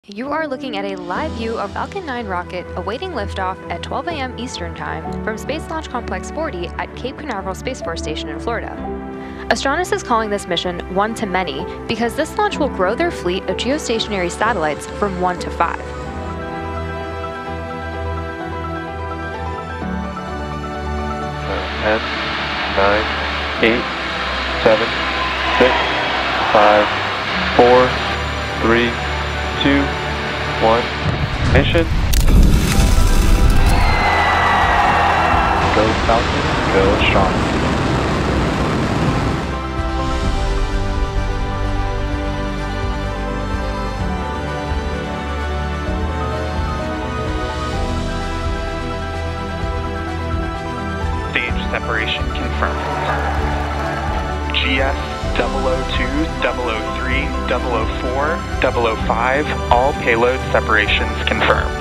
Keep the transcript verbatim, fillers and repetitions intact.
You are looking at a live view of Falcon nine rocket awaiting liftoff at twelve A M Eastern Time from Space Launch Complex forty at Cape Canaveral Space Force Station in Florida. Astronomers is calling this mission one to many because this launch will grow their fleet of geostationary satellites from one to five. ten, nine, eight, seven, six, five, four, three, two, one, mission. Go Falcon, go astronomy. Stage separation confirmed. G S double oh two, double oh three, double oh four, double oh five, all payload separations confirmed.